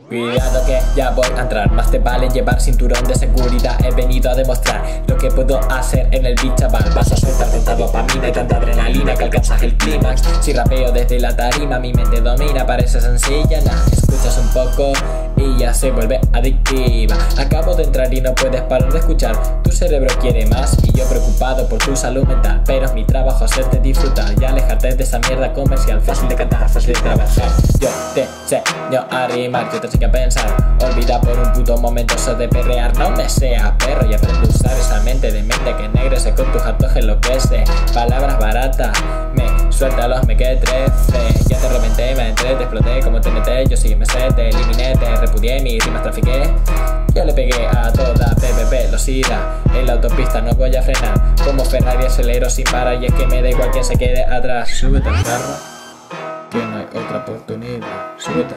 Cuidado que ya voy a entrar. Más te vale llevar cinturón de seguridad. He venido a demostrar lo que puedo hacer en el beat, chaval. Vas a soltar tanta dopamina y tanta adrenalina que alcanzas el clímax. Si rapeo desde la tarima, mi mente domina. Parece sencilla, nah. Escuchas un poco y ya se vuelve adictiva. Acabo de entrar y no puedes parar de escuchar. Tu cerebro quiere más y yo preocupado por tu salud mental. Pero es mi trabajo hacerte disfrutar y alejarte de esa mierda comercial. Fácil de cantar, fácil de trabajar. Yo te enseño a rimar, yo te enseño a pensar. Olvida por un puto momento eso de perrear. No me sea perro y aprende a usar esa mente de mente que ennegrece con tus actos enloquece. Palabras baratas, me suéltalos, me quedé 13. Ya te reventé, me entré, te exploté como TNT. Yo sí me sé, te eliminé, te repudié, mis rimas trafiqué. Yo le pegué a toda velocidad. En la autopista no voy a frenar. Como Ferrari acelero sin parar y es que me da igual quien se quede atrás. Súbete al carro, que no hay otra oportunidad. Súbete.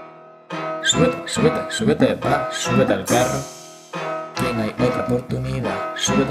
Súbete, va, súbete al carro, que no hay otra oportunidad.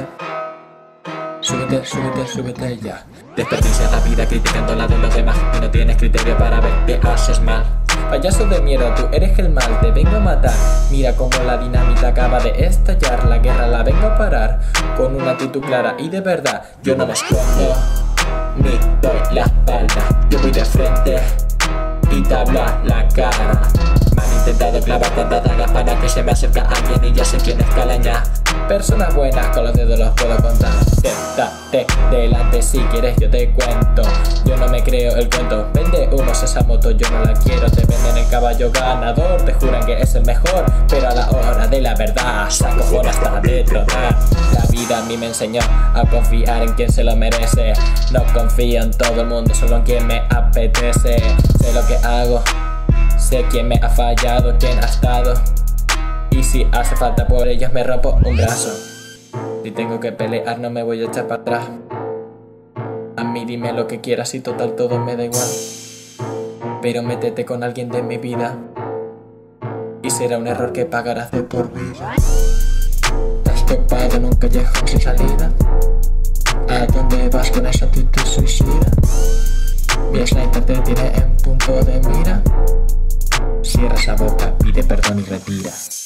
Súbete ya. Desperdicias la vida criticando la de los demás y no tienes criterio para ver qué haces mal. Payaso de mierda, tú eres el mal, te vengo a matar. Mira como la dinamita acaba de estallar. La guerra la vengo a parar con una actitud clara y de verdad. Yo no me escondo ni doy la espalda. Yo voy de frente y te hablo a la cara. Me han intentado clavar tantas dagas para que se me acerque alguien y ya sé quién es calaña. Personas buenas con los dedos los puedo contar. Siéntate delante si quieres yo te cuento. Yo no me creo el cuento. Vende humos esa moto, yo no la quiero. Te venden el caballo ganador, te juran que es el mejor, pero a la hora de la verdad se acojona hasta de trotar. La vida a mí me enseñó a confiar en quien se lo merece. No confío en todo el mundo, solo en quien me apetece. Sé lo que hago, sé quién me ha fallado, quién ha estado. Y si hace falta por ellos me rompo un brazo. Si tengo que pelear no me voy a echar para atrás. A mí dime lo que quieras y total todo me da igual. Pero métete con alguien de mi vida y será un error que pagarás de por vida. Estás topado en un callejón sin salida. ¿A dónde vas con esa actitud suicida? Mi sniper te tiene en punto de mira. Cierra esa boca, pide perdón y retira.